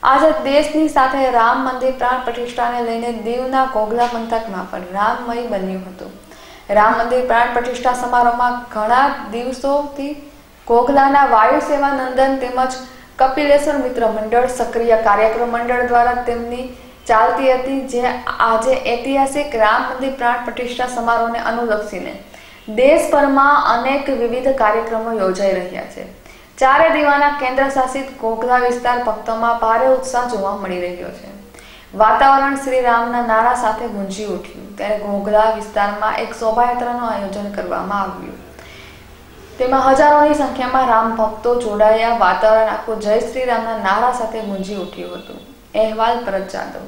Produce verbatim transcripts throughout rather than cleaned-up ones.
આજે દેશની સાથે રામ મંદિર પ્રાણ પ્રતિષ્ઠાને લઈને દીવના ઘોઘલા પંથકમાં પણ રામમય બન્યું હતું। રામ મંદિર પ્રાણ પ્રતિષ્ઠા સમારોહમાં ઘણા દિવસોથી ઘોઘલાના વાયુ સેવા નંદન તેમજ કપિલેશ્વર મિત્ર મંડળ સક્રિય કાર્યક્રમ મંડળ દ્વારા તેમની ચાલતી હતી, જે આજે ઐતિહાસિક રામ મંદિર પ્રાણ પ્રતિષ્ઠા સમારોહને અનુલક્ષીને દેશભરમાં અનેક વિવિધ કાર્યક્રમો યોજાઈ રહ્યા છે। ચારે દીવાના કેન્દ્ર શાસિત ઘોઘલા વિસ્તાર ભક્તોમાં ભારે ઉત્સાહ જોવા મળી રહ્યો છે। વાતાવરણ શ્રી રામના નારા સાથે ગુંજી ઉઠ્યું ત્યારે ઘોઘલા વિસ્તારમાં એક શોભાયાત્રાનું આયોજન કરવામાં આવ્યું। તેમાં હજારોની સંખ્યામાં રામ ભક્તો જોડાયા। વાતાવરણ આખું જય શ્રી રામના નારા સાથે ગુંજી ઉઠ્યું હતું। અહેવાલ ભરત જાદવ।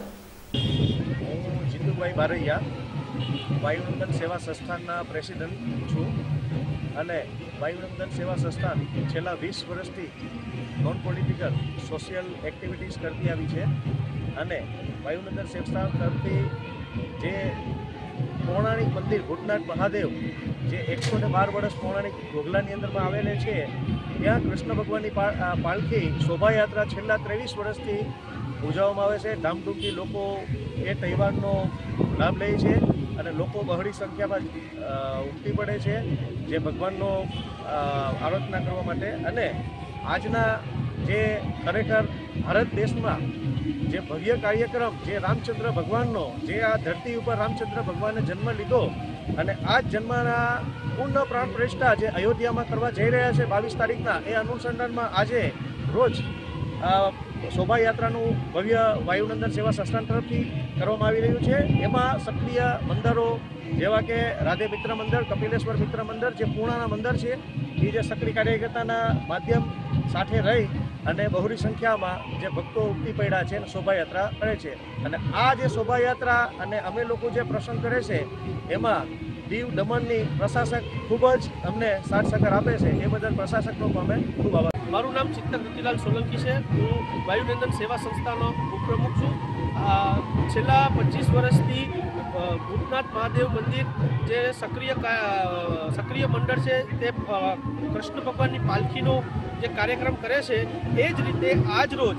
હું જીતુભાઈ બારૈયા વાયુનંદન સેવા સંસ્થાનના પ્રેસિડેન્ટ છું અને વાયુનંદન સેવા સંસ્થાન છેલ્લા વીસ વર્ષથી નોન પોલિટિકલ સોશિયલ એક્ટિવિટીઝ કરતી આવી છે અને વાયુનંદન સંસ્થાન તરફથી જે પૌરાણિક મંદિર ભૂતનાથ મહાદેવ જે એકસો ને બાર વર્ષ પૌરાણિક ઘોઘલાની અંદરમાં આવેલે છે, ત્યાં કૃષ્ણ ભગવાનની પાલખી શોભાયાત્રા છેલ્લા ત્રેવીસ વર્ષથી ઉજવવામાં આવે છે। ધામધૂમથી લોકો એ તહેવારનો લાભ લે છે અને લોકો બહોળી સંખ્યામાં ઉમટી પડે છે જે ભગવાનનો આરાધના કરવા માટે। અને આજના જે ખરેખર ભારત દેશમાં જે ભવ્ય કાર્યક્રમ જે રામચંદ્ર ભગવાનનો જે આ ધરતી ઉપર રામચંદ્ર ભગવાને જન્મ લીધો અને આ જ જન્મના પૂર્ણ પ્રાણ પ્રતિષ્ઠા જે અયોધ્યામાં કરવા જઈ રહ્યા છે બાવીસ તારીખના, એ અનુસંધાનમાં આજે રોજ શોભાયાત્રાનું ભવ્ય વાયુનંદન સેવા સંસ્થાન તરફથી કરવામાં આવી રહ્યું છે। એમાં સક્રિય મંદિરો જેવા કે રાધે મિત્ર મંદિર, કપિલેશ્વર મિત્ર મંદિર જે પૂર્ણાના મંદિર છે, એ જે સક્રિય કાર્યકર્તાના માધ્યમ સાથે રહી અને બહોળી સંખ્યામાં જે ભક્તો ઉમટી પડ્યા છે અને શોભાયાત્રા કરે છે। અને આ જે શોભાયાત્રા અને અમે લોકો જે પ્રસંગ કરે છે એમાં દીવ દમણની પ્રશાસક ખૂબ જ અમને સાથ સહકાર આપે છે, એ બદલ પ્રશાસકનો અમે ખૂબ આભાર। મારું નામ ચિત્તર રતિલાલ સોલંકી છે। હું વાયુનંદન સેવા સંસ્થાનો ઉપપ્રમુખ છું। છેલ્લા પચીસ વર્ષથી ભૂતનાથ મહાદેવ મંદિર જે સક્રિય સક્રિય મંડળ છે તે કૃષ્ણ ભગવાનની પાલખીનો જે કાર્યક્રમ કરે છે, એ જ રીતે આજ રોજ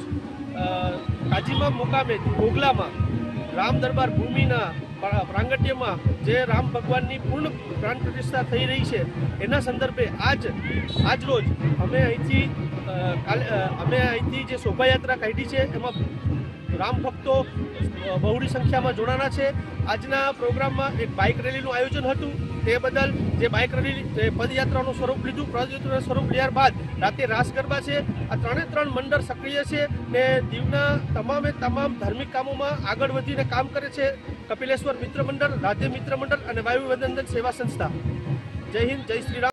કાજીમા મુકામે ઘોઘલામાં રામ દરબાર ભૂમિના પ્રાંગટ્યમાં જે રામ ભગવાનની પૂર્ણ પ્રાણ પ્રતિષ્ઠા થઈ રહી છે, એના સંદર્ભે આજ આજ રોજ અમે અહીંથી કાલે અમે અહીંથી જે શોભાયાત્રા કાઢી છે એમાં રામ ભક્તો બહોળી સંખ્યામાં જોડાના છે। આજના પ્રોગ્રામમાં એક બાઇક રેલીનું આયોજન હતું, તે બદલ જે બાઇક રેલી પદયાત્રાનું સ્વરૂપ લીધું। પદયાત્રાનું સ્વરૂપ લીધા બાદ રાતે રાસ ગરબા છે। આ ત્રણે ત્રણ મંડળ સક્રિય છે ને દીવના તમામે તમામ ધાર્મિક કામોમાં આગળ વધીને કામ કરે છે। કપિલેશ્વર મિત્ર મંડળ, રાધે મિત્ર મંડળ અને વાયુનંદન સેવા સંસ્થા। જય હિન્દ, જય શ્રી રામ।